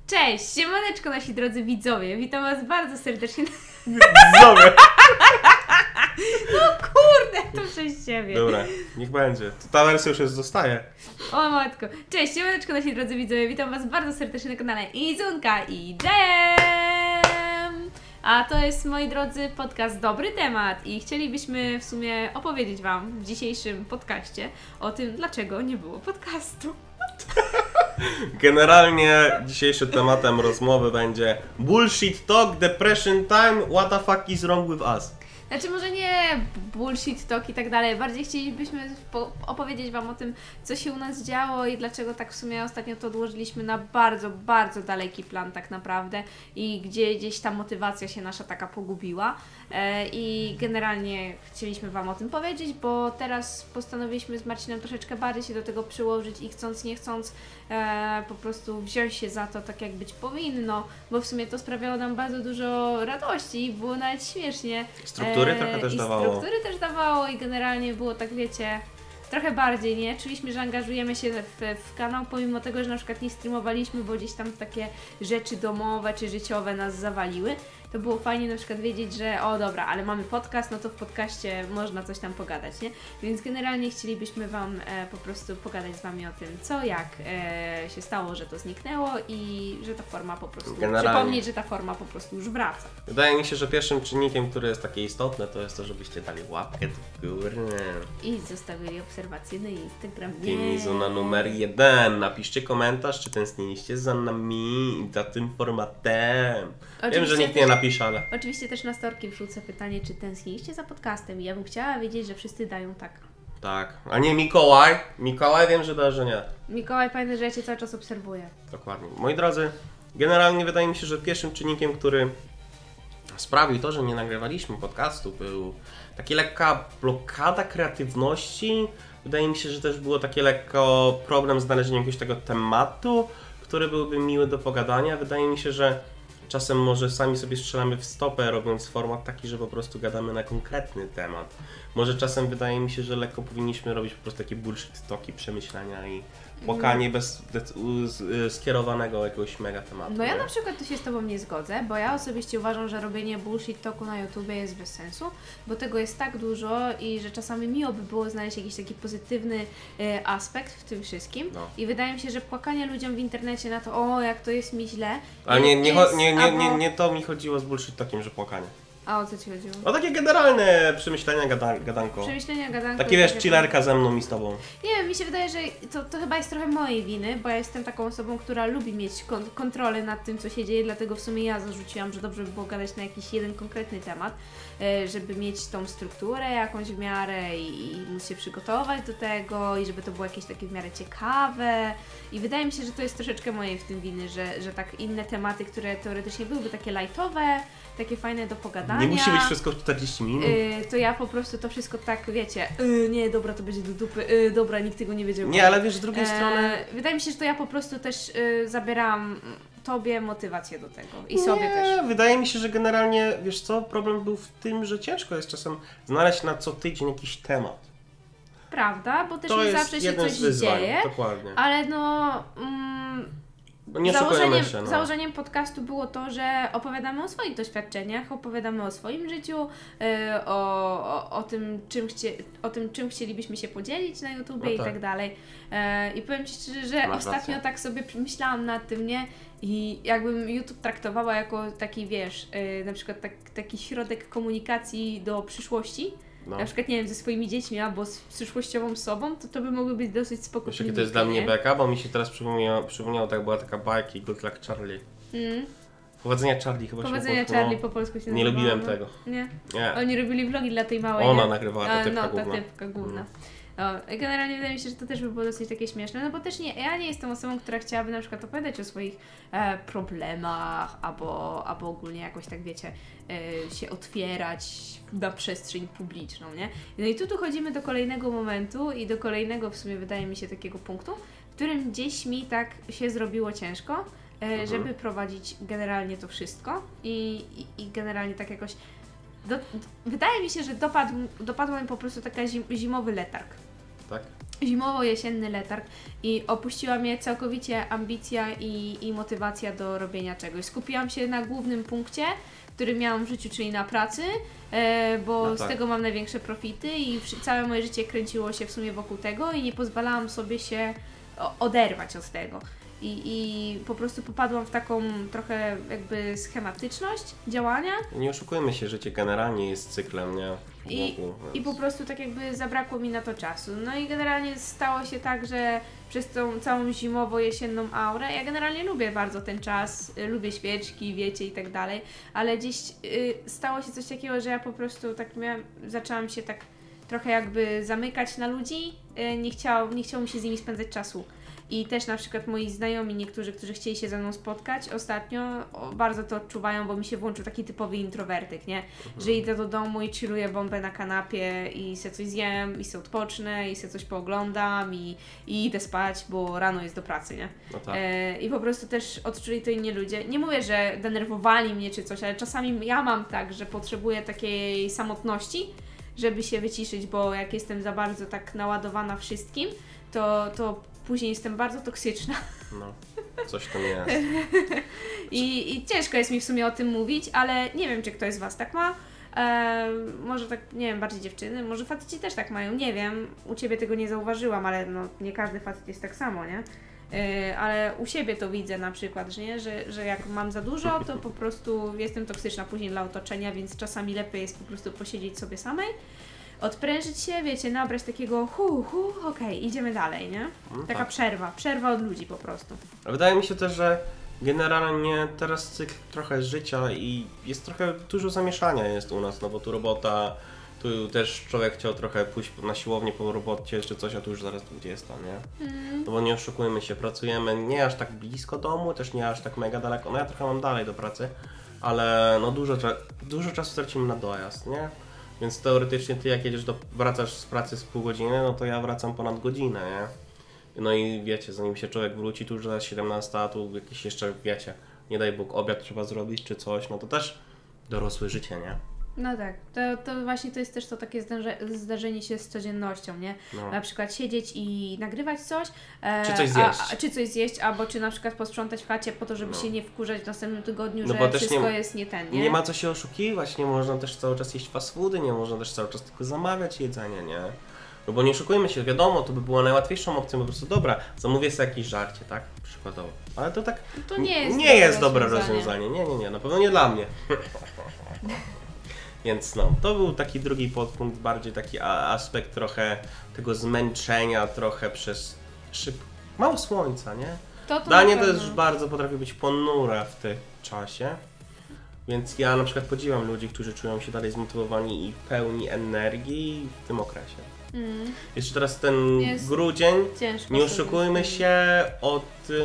Cześć, siemaneczko nasi drodzy widzowie, witam was bardzo serdecznie. Widzowie! No kurde, to przez ciebie. Dobra, niech będzie. Ta wersja już jest zostaje. O matko. Cześć, siemaneczko nasi drodzy widzowie, witam was bardzo serdecznie na kanale Izunka i Dem. A to jest, moi drodzy, podcast Dobry Temat i chcielibyśmy w sumie opowiedzieć wam w dzisiejszym podcaście o tym, dlaczego nie było podcastu. Generalnie dzisiejszym tematem rozmowy będzie bullshit talk, depression time, what the fuck is wrong with us? Znaczy może nie bullshit talk i tak dalej, bardziej chcielibyśmy opowiedzieć wam o tym, co się u nas działo i dlaczego tak w sumie ostatnio to odłożyliśmy na bardzo, bardzo daleki plan tak naprawdę i gdzieś ta motywacja się nasza taka pogubiła i generalnie chcieliśmy wam o tym powiedzieć, bo teraz postanowiliśmy z Marcinem troszeczkę bardziej się do tego przyłożyć i chcąc nie chcąc po prostu wziąć się za to tak jak być powinno, bo w sumie to sprawiało nam bardzo dużo radości i było nawet śmiesznie. Struktury trochę też dawało. Struktury też dawało i generalnie było tak, wiecie, trochę bardziej, nie? Czuliśmy, że angażujemy się w kanał, pomimo tego, że na przykład nie streamowaliśmy, bo gdzieś tam takie rzeczy domowe czy życiowe nas zawaliły. To było fajnie na przykład wiedzieć, że o dobra, ale mamy podcast, no to w podcaście można coś tam pogadać, nie? Więc generalnie chcielibyśmy wam po prostu pogadać z wami o tym, co, jak się stało, że to zniknęło i że ta forma po prostu, przypomnieć, że ta forma po prostu już wraca. Wydaje mi się, że pierwszym czynnikiem, który jest takie istotne, to jest to, żebyście dali łapkę do góry. I zostawili obserwacje na Instagramie. Izuna numer 1. Napiszcie komentarz, czy tęskniliście za nami i za tym formatem. Wiem, że nikt nie napisze, ale... Oczywiście też na storki wrzucę pytanie, czy tęskniliście za podcastem i ja bym chciała wiedzieć, że wszyscy dają tak. Tak. A nie Mikołaj? Mikołaj wiem, że da, że nie. Mikołaj, pamiętaj, że ja Cię cały czas obserwuję. Dokładnie. Moi drodzy, generalnie wydaje mi się, że pierwszym czynnikiem, który sprawił to, że nie nagrywaliśmy podcastu, był taka lekka blokada kreatywności. Wydaje mi się, że też było takie lekko problem z znalezieniem jakiegoś tego tematu, który byłby miły do pogadania. Wydaje mi się, że czasem może sami sobie strzelamy w stopę, robiąc format taki, że po prostu gadamy na konkretny temat. Może czasem wydaje mi się, że lekko powinniśmy robić po prostu takie bullshit talki, przemyślenia i płakanie bez skierowanego jakiegoś mega tematu. No ja na przykład tu się z Tobą nie zgodzę, bo ja osobiście uważam, że robienie bullshit talku na YouTubie jest bez sensu, bo tego jest tak dużo i że czasami miło by było znaleźć jakiś taki pozytywny aspekt w tym wszystkim. No. I wydaje mi się, że płakanie ludziom w internecie na to, o jak to jest mi źle. Ale nie to mi chodziło z bullshit talkiem, że płakanie. A o co Ci chodziło? O takie generalne przemyślenia, gadanko. Przemyślenia, gadanko. Takie wiesz, chillerka ze mną i z Tobą. Nie wiem, mi się wydaje, że to chyba jest trochę mojej winy, bo ja jestem taką osobą, która lubi mieć kontrolę nad tym, co się dzieje, dlatego w sumie ja zarzuciłam, że dobrze by było gadać na jakiś jeden konkretny temat, żeby mieć tą strukturę jakąś w miarę i móc się przygotować do tego i żeby to było jakieś takie w miarę ciekawe i wydaje mi się, że to jest troszeczkę mojej w tym winy, że tak inne tematy, które teoretycznie byłyby takie lightowe, takie fajne do pogadania. Nie musi być wszystko w 40 minut. To ja po prostu to wszystko tak, wiecie, nie, dobra, to będzie do dupy, dobra, nikt tego nie wiedział. Nie, ale wiesz, z drugiej strony... Wydaje mi się, że to ja po prostu też zabierałam Tobie motywację do tego i sobie też. Wydaje mi się, że generalnie, wiesz co, problem był w tym, że ciężko jest czasem znaleźć na co tydzień jakiś temat. Prawda, bo też to nie zawsze się coś dzieje, dokładnie. ale nie założeniem podcastu było to, że opowiadamy o swoich doświadczeniach, opowiadamy o swoim życiu, o tym, czym chcielibyśmy się podzielić na YouTubie i tak dalej. I powiem Ci szczerze, że ostatnio tak sobie myślałam nad tym, nie? I jakbym YouTube traktowała jako taki, wiesz, na przykład taki środek komunikacji do przyszłości, na przykład, nie wiem, ze swoimi dziećmi albo z przyszłościową sobą, to by mogły być dosyć spokojne. Wiesz, jakie to jest dla mnie beka, bo mi się teraz przypomniało, tak była taka bajka Good Luck Charlie. Powodzenia Charlie chyba Powodzenia się Charlie po polsku się nazywa. Nie lubiłem tego. Nie? Oni robili vlogi dla tej małej. Ona nagrywała, ta typka główna. Ta typka główna. Generalnie wydaje mi się, że to też by było dosyć takie śmieszne, no bo też ja nie jestem osobą, która chciałaby na przykład opowiadać o swoich problemach albo ogólnie jakoś tak, wiecie, się otwierać na przestrzeń publiczną, nie? No i tu dochodzimy do kolejnego momentu i do kolejnego w sumie wydaje mi się takiego punktu, w którym gdzieś mi tak się zrobiło ciężko, żeby prowadzić generalnie to wszystko i generalnie tak jakoś wydaje mi się, że dopadł mi po prostu taki zimowy letarg. Tak? zimowo-jesienny letarg i opuściła mnie całkowicie ambicja i motywacja do robienia czegoś. Skupiłam się na głównym punkcie, który miałam w życiu, czyli na pracy, bo No tak. z tego mam największe profity i całe moje życie kręciło się w sumie wokół tego i nie pozwalałam sobie się oderwać od tego. I po prostu popadłam w taką trochę jakby schematyczność działania Nie oszukujmy się, życie generalnie jest cyklem, nie? i po prostu tak jakby zabrakło mi na to czasu. No i generalnie stało się tak, że przez tą całą zimowo-jesienną aurę, ja generalnie lubię bardzo ten czas, lubię świeczki, wiecie i tak dalej, ale gdzieś stało się coś takiego, że ja po prostu tak zaczęłam się tak trochę jakby zamykać na ludzi, nie chciało mi się z nimi spędzać czasu. I też na przykład moi znajomi, niektórzy, którzy chcieli się ze mną spotkać ostatnio, bardzo to odczuwają, bo mi się włączył taki typowy introwertyk, nie? Że idę do domu i chilluję bombę na kanapie i se coś zjem, i se odpocznę, i se coś pooglądam i idę spać, bo rano jest do pracy, nie? No tak. I po prostu też odczuli to inni ludzie. Nie mówię, że denerwowali mnie czy coś, ale czasami ja mam tak, że potrzebuję takiej samotności, żeby się wyciszyć, bo jak jestem za bardzo tak naładowana wszystkim, to później jestem bardzo toksyczna. No, coś tam jest. I ciężko jest mi w sumie o tym mówić, ale nie wiem, czy ktoś z Was tak ma. Może tak, nie wiem, bardziej dziewczyny, może faceci też tak mają, nie wiem. U Ciebie tego nie zauważyłam, ale no, nie każdy facet jest tak samo, nie? Ale u siebie to widzę na przykład, że, nie? Że jak mam za dużo, to po prostu jestem toksyczna później dla otoczenia, więc czasami lepiej jest po prostu posiedzieć sobie samej, odprężyć się, wiecie, nabrać takiego okej, idziemy dalej, nie? No Taka tak. przerwa od ludzi po prostu. A wydaje mi się też, że generalnie teraz cykl trochę życia i jest trochę dużo zamieszania jest u nas, no bo tu robota, tu też człowiek chciał trochę pójść na siłownię po robocie czy coś, a tu już zaraz 20, nie? No bo nie oszukujmy się, pracujemy nie aż tak blisko domu, też nie aż tak mega daleko, no ja trochę mam dalej do pracy, ale no dużo czasu tracimy na dojazd, nie? Więc teoretycznie ty jak wracasz z pracy z pół godziny, no to ja wracam ponad godzinę, nie? No i wiecie, zanim się człowiek wróci, tu już zaraz 17, a tu jakieś jeszcze, wiecie, nie daj Bóg, obiad trzeba zrobić czy coś, no to też dorosłe życie, nie? No tak, to właśnie to jest też to takie zdarzenie się z codziennością, nie? No. Na przykład siedzieć i nagrywać coś. Czy coś zjeść. Czy coś zjeść, albo czy na przykład posprzątać w chacie po to, żeby się nie wkurzać w następnym tygodniu, No bo że też wszystko nie- jest nie ten, I nie? nie ma co się oszukiwać, nie można też cały czas jeść fast foody, nie można też cały czas tylko zamawiać jedzenie, nie? No bo nie oszukujmy się, wiadomo, to by było najłatwiejszą opcją, po prostu dobra, zamówię sobie jakieś żarcie, tak? Przykładowo. Ale to tak To nie jest nie jest dobre rozwiązanie. Nie, na pewno nie dla mnie. Więc no, to był taki drugi podpunkt, bardziej taki aspekt trochę tego zmęczenia, trochę przez mało słońca, nie? To Danie na pewno. też bardzo potrafi być ponure w tym czasie. Więc ja na przykład podziwiam ludzi, którzy czują się dalej zmotywowani i pełni energii w tym okresie. Jeszcze teraz ten Jest grudzień, ciężko nie sobie oszukujmy z tym. się, od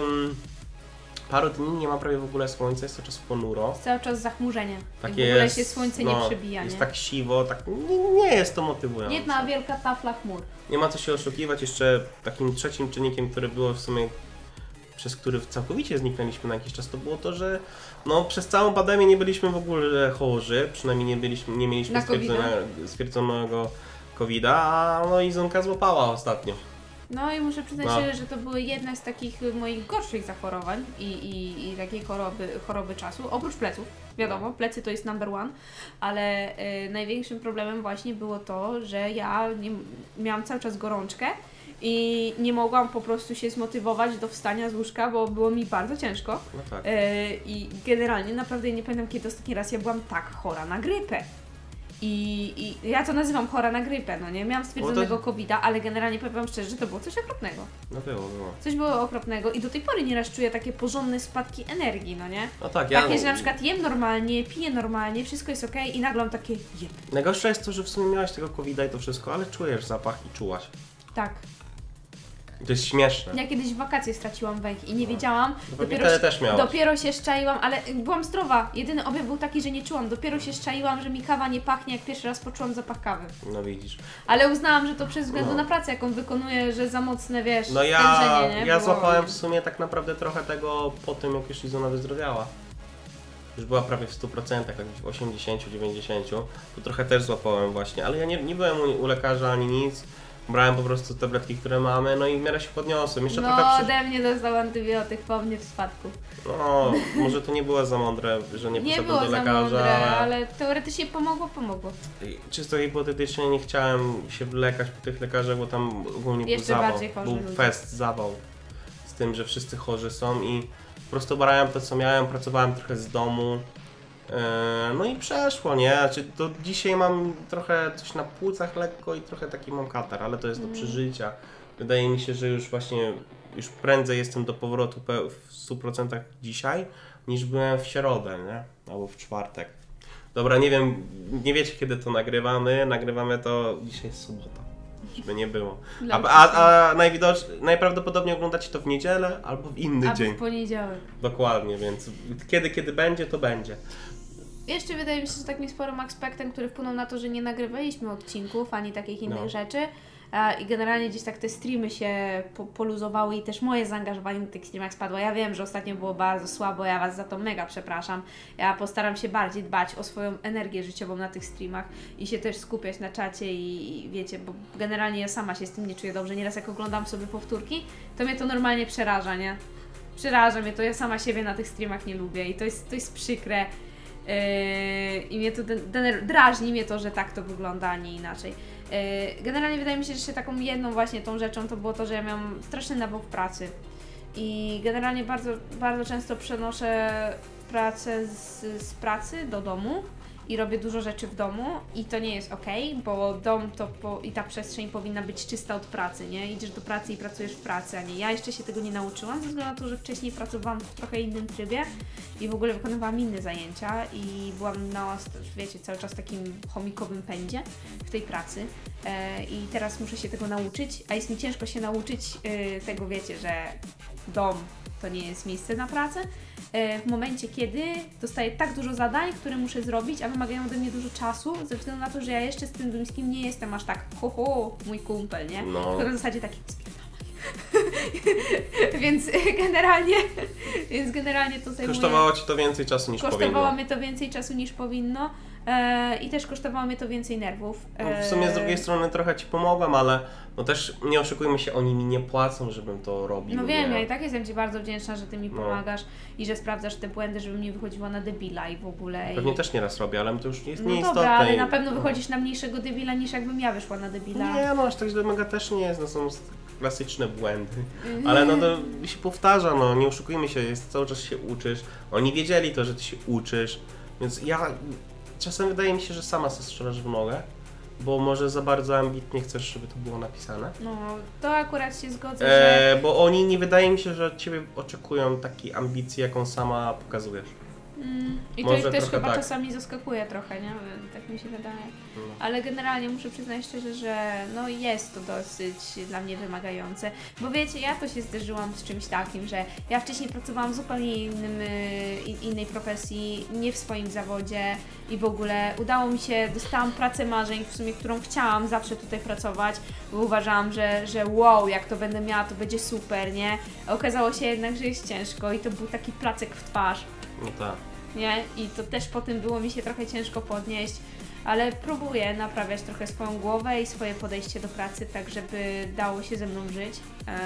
paru dni nie ma prawie w ogóle słońca, jest cały czas ponuro. Jest cały czas zachmurzenie. Tak I w ogóle jest, się słońce no, nie przebija, jest nie? tak siwo, tak nie jest to motywujące. Jedna wielka tafla chmur. Nie ma co się oszukiwać. Jeszcze takim trzecim czynnikiem, który było w sumie, przez który całkowicie zniknęliśmy na jakiś czas, to było to, że no, przez całą pandemię nie byliśmy w ogóle chorzy, przynajmniej nie mieliśmy Na COVID-a. stwierdzonego COVID-a, a no Izonka złapała ostatnio. No i muszę przyznać No. szczerze, że to były jedne z takich moich gorszych zachorowań i takiej choroby czasu, oprócz pleców, wiadomo, plecy to jest number one, ale największym problemem właśnie było to, że ja miałam cały czas gorączkę i nie mogłam po prostu się zmotywować do wstania z łóżka, bo było mi bardzo ciężko. No tak. I generalnie naprawdę nie pamiętam, kiedy ostatni raz ja byłam tak chora na grypę. I ja to nazywam chora na grypę, no nie? Miałam stwierdzonego COVID-a, ale generalnie powiem wam szczerze, że to było coś okropnego. No było. Coś było okropnego i do tej pory nieraz czuję takie porządne spadki energii, no nie? No tak, Takie, że na przykład jem normalnie, piję normalnie, wszystko jest okej i nagle mam takie jem. Najgorsze jest to, że w sumie miałaś tego COVID-a i to wszystko, ale czujesz zapach i czułaś. Tak. I to jest śmieszne. Ja kiedyś w wakacje straciłam węch i nie wiedziałam. pewnie wtedy też miałaś. Dopiero się szczaiłam, ale byłam zdrowa. Jedyny objaw był taki, że nie czułam. Dopiero się szczaiłam, że mi kawa nie pachnie, jak pierwszy raz poczułam zapach kawy. No widzisz. Ale uznałam, że to przez względu No. na pracę, jaką wykonuję, że za mocne, wiesz, No stężenie, nie? ja Było- złapałem w sumie tak naprawdę trochę tego po tym, jak już Izona wyzdrowiała. Już była prawie w 100%, tak w 80-90%, to trochę też złapałem właśnie, ale ja nie byłem u lekarza ani nic, Brałem po prostu tabletki, które mamy, no i w miarę się podniosłem. Jeszcze No, trochę ode mnie dostał antybiotyk po mnie w spadku. No, może to nie było za mądre, że nie Nie poszedłem było do za lekarza, mądre, ale teoretycznie pomogło. czysto hipotetycznie nie chciałem się wlekać po tych lekarzach, bo tam ogólnie Jeszcze był zawał. bardziej chorzy Był ludzie. fest, zawał z tym, że wszyscy chorzy są i po prostu brałem to, co miałem, pracowałem trochę z domu. No i przeszło, nie? Znaczy, to dzisiaj mam trochę coś na płucach lekko i trochę taki mam katar, ale to jest do przeżycia. Wydaje mi się, że już właśnie, już prędzej jestem do powrotu w 100% dzisiaj, niż byłem w środę, nie? Albo w czwartek. Dobra, nie wiem, nie wiecie kiedy to nagrywamy. Nagrywamy to, dzisiaj jest sobota, żeby nie było. A najprawdopodobniej oglądacie to w niedzielę albo w inny Albo dzień. w poniedziałek. Dokładnie, więc kiedy będzie, to będzie. Jeszcze wydaje mi się, że takim sporym aspektem, który wpłynął na to, że nie nagrywaliśmy odcinków, ani takich innych rzeczy i generalnie gdzieś tak te streamy się poluzowały i też moje zaangażowanie na tych streamach spadło. Ja wiem, że ostatnio było bardzo słabo, ja Was za to mega przepraszam. Ja postaram się bardziej dbać o swoją energię życiową na tych streamach i się też skupiać na czacie i wiecie, bo generalnie ja sama się z tym nie czuję dobrze. Nieraz jak oglądam sobie powtórki, to mnie to normalnie przeraża, nie? Przeraża mnie to, ja sama siebie na tych streamach nie lubię i to jest przykre. I mnie to drażni mnie to, że tak to wygląda, a nie inaczej. Generalnie wydaje mi się, że jeszcze taką jedną właśnie tą rzeczą to było to, że ja miałam straszny nawał w pracy i generalnie bardzo, bardzo często przenoszę pracę z pracy do domu i robię dużo rzeczy w domu i to nie jest okej, bo dom i ta przestrzeń powinna być czysta od pracy, nie? Idziesz do pracy i pracujesz w pracy, a nie. Ja jeszcze się tego nie nauczyłam, ze względu na to, że wcześniej pracowałam w trochę innym trybie i w ogóle wykonywałam inne zajęcia i byłam wiecie, cały czas w takim chomikowym pędzie w tej pracy i teraz muszę się tego nauczyć, a jest mi ciężko się nauczyć tego, wiecie, że dom to nie jest miejsce na pracę, w momencie, kiedy dostaję tak dużo zadań, które muszę zrobić, a wymagają ode mnie dużo czasu, ze względu na to, że ja jeszcze z tym Duńskim nie jestem aż tak mój kumpel, nie? No. Tylko na zasadzie taki więc generalnie to zajmuje... Kosztowało Ci to więcej czasu niż powinno. Kosztowało mnie to więcej czasu niż powinno i też kosztowało mnie to więcej nerwów. No, w sumie z drugiej strony trochę Ci pomogłem, ale no też nie oszukujmy się, oni mi nie płacą, żebym to robił. No wiem, nie? ja i tak jestem Ci bardzo wdzięczna, że Ty mi pomagasz i że sprawdzasz te błędy, żebym nie wychodziła na debila i w ogóle. Pewnie też nieraz robię, ale to już jest no nieistotne. Dobra, ale na pewno wychodzisz na mniejszego debila niż jakbym ja wyszła na debila. Nie, no aż tak źle mega też nie jest, no są klasyczne błędy. Ale no to się powtarza, no nie oszukujmy się, cały czas się uczysz. Oni wiedzieli to, że Ty się uczysz, więc ja czasem wydaje mi się, że sama sobie strzelasz w nogę, bo może za bardzo ambitnie chcesz, żeby to było napisane. No, to akurat się zgodzę, że... Bo oni nie wydaje mi się, że od Ciebie oczekują takiej ambicji, jaką sama pokazujesz. I to Może ich też trochę chyba tak. czasami zaskakuje trochę, nie? Tak mi się wydaje. No. Ale generalnie muszę przyznać szczerze, że no jest to dosyć dla mnie wymagające. Bo wiecie, ja to się zderzyłam z czymś takim, że ja wcześniej pracowałam w zupełnie innej profesji, nie w swoim zawodzie i w ogóle udało mi się, dostałam pracę marzeń, w sumie, którą chciałam zawsze tutaj pracować, bo uważałam, że wow, jak to będę miała, to będzie super, nie? A okazało się jednak, że jest ciężko i to był taki placek w twarz. No tak. Nie? I to też po tym było mi się trochę ciężko podnieść, ale próbuję naprawiać trochę swoją głowę i swoje podejście do pracy, tak żeby dało się ze mną żyć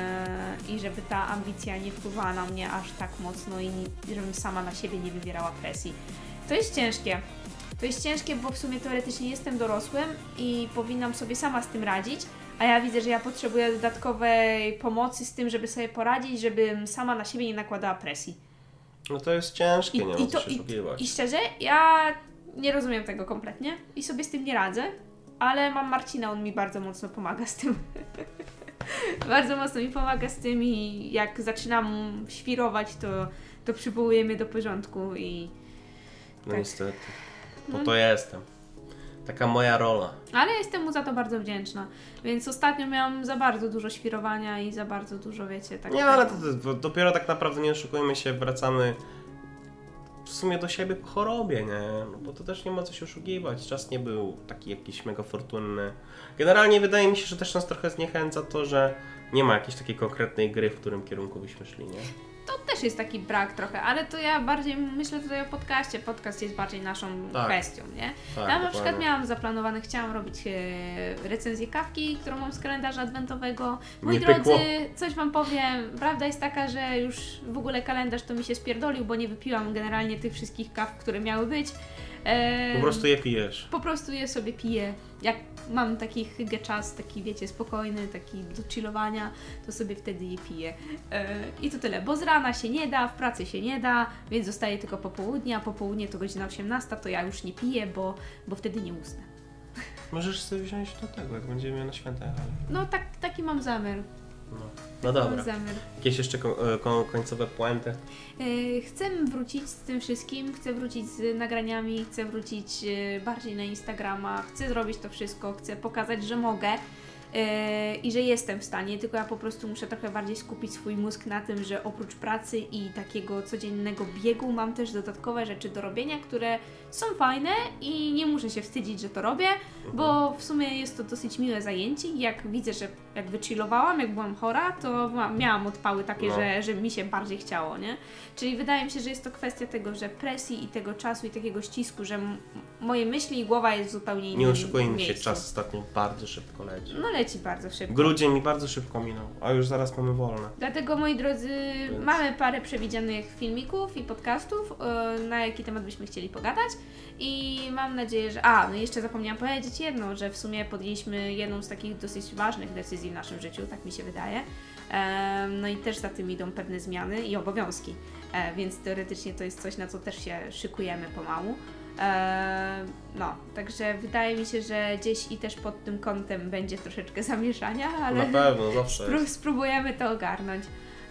i żeby ta ambicja nie wpływała na mnie aż tak mocno i żebym sama na siebie nie wywierała presji. To jest ciężkie. To jest ciężkie, bo w sumie teoretycznie jestem dorosłym i powinnam sobie sama z tym radzić, a ja widzę, że ja potrzebuję dodatkowej pomocy z tym, żeby sobie poradzić, żebym sama na siebie nie nakładała presji. No to jest ciężkie, nie ma co się I oszukiwać. szczerze, ja nie rozumiem tego kompletnie i sobie z tym nie radzę, ale mam Marcina, on mi bardzo mocno pomaga z tym. Bardzo mocno mi pomaga z tym i jak zaczynam świrować, to przywołuje mnie do porządku i... No tak. niestety. Po to jestem. Taka moja rola. Ale jestem mu za to bardzo wdzięczna, więc ostatnio miałam za bardzo dużo świrowania i za bardzo dużo, wiecie, tak. Nie, ale to dopiero tak naprawdę, nie oszukujmy się, wracamy w sumie do siebie po chorobie, nie? No bo to też nie ma co się oszukiwać. Czas nie był taki jakiś mega fortunny. Generalnie wydaje mi się, że też nas trochę zniechęca to, że nie ma jakiejś takiej konkretnej gry, w którym kierunku byśmy szli, nie? To też też jest taki brak trochę, ale to ja bardziej myślę tutaj o podcaście. Podcast jest bardziej naszą kwestią, nie? Tak, Ja na przykład miałam zaplanowane, chciałam robić recenzję kawki, którą mam z kalendarza adwentowego. Moi drodzy, coś Wam powiem, prawda jest taka, że już w ogóle kalendarz to mi się spierdolił, bo nie wypiłam generalnie tych wszystkich kaw, które miały być. Po prostu je pijesz. Po prostu je sobie piję. Jak mam taki czas, taki wiecie, spokojny, taki do chillowania, to sobie wtedy je piję. I to tyle, bo z rana się nie da, w pracy się nie da, więc zostaje tylko popołudnie, a popołudnie to godzina 18, to ja już nie piję, bo wtedy nie usnę. Możesz sobie wziąć do tego, jak będziemy na święta jechali. No taki mam zamiar. No dobra. Jakieś jeszcze końcowe puenty? Chcę wrócić z tym wszystkim, chcę wrócić z nagraniami, chcę wrócić bardziej na Instagrama, chcę zrobić to wszystko, chcę pokazać, że mogę i że jestem w stanie, tylko ja po prostu muszę trochę bardziej skupić swój mózg na tym, że oprócz pracy i takiego codziennego biegu mam też dodatkowe rzeczy do robienia, które są fajne i nie muszę się wstydzić, że to robię, bo w sumie jest to dosyć miłe zajęcie i jak widzę, że jak wychillowałam, jak byłam chora, to miałam odpały takie, że mi się bardziej chciało, nie? Czyli wydaje mi się, że jest to kwestia tego, że presji i tego czasu i takiego ścisku, że moje myśli i głowa jest zupełnie innym. Nie oszukujmy się, czas ostatnio bardzo szybko leci. No leci bardzo szybko. Grudzień mi bardzo szybko minął, a już zaraz mamy wolne. Dlatego, moi drodzy, mamy parę przewidzianych filmików i podcastów, na jaki temat byśmy chcieli pogadać i mam nadzieję, że... no i jeszcze zapomniałam powiedzieć jedno, że w sumie podjęliśmy jedną z takich dosyć ważnych decyzji w naszym życiu, tak mi się wydaje. No i też za tym idą pewne zmiany i obowiązki, więc teoretycznie to jest coś, na co też się szykujemy pomału. No, także wydaje mi się, że gdzieś i też pod tym kątem będzie troszeczkę zamieszania, ale na pewno, zawsze spróbujemy to ogarnąć.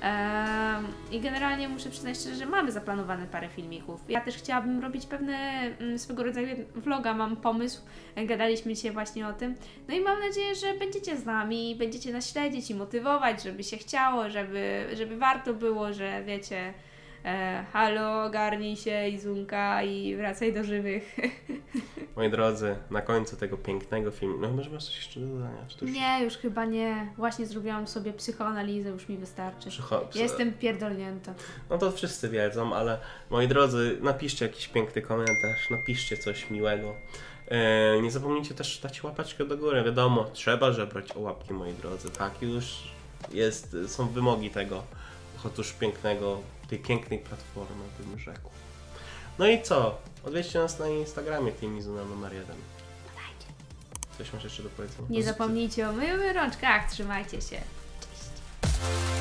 I generalnie muszę przyznać szczerze, że mamy zaplanowane parę filmików. Ja też chciałabym robić pewne swego rodzaju vloga, mam pomysł, gadaliśmy dzisiaj właśnie o tym. No i mam nadzieję, że będziecie z nami, będziecie nas śledzić i motywować, żeby się chciało, żeby warto było, że wiecie... halo, ogarnij się Izunka i wracaj do żywych. Moi drodzy, na końcu tego pięknego filmu, no może masz coś jeszcze do dodania? Czy to już... Nie, już chyba nie. Właśnie zrobiłam sobie psychoanalizę, już mi wystarczy. Jestem pierdolnięta. No to wszyscy wiedzą, ale moi drodzy, napiszcie jakiś piękny komentarz, napiszcie coś miłego. Nie zapomnijcie też dać łapeczkę do góry, wiadomo, trzeba żebrać o łapki, moi drodzy, tak już są wymogi tego, otóż tej pięknej platformy, bym rzekł. No i co? Odwiedźcie nas na Instagramie Team Izuna numer 1. Coś masz jeszcze do powiedzenia? Nie zapomnijcie o myju rączkach, trzymajcie się. Cześć.